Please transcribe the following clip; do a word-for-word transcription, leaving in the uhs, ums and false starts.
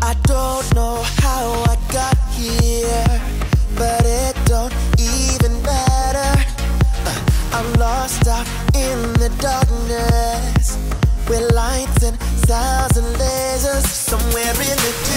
I don't know how I got here, but it don't even matter. uh, I'm lost out in the darkness, with lights and sounds and lasers somewhere in the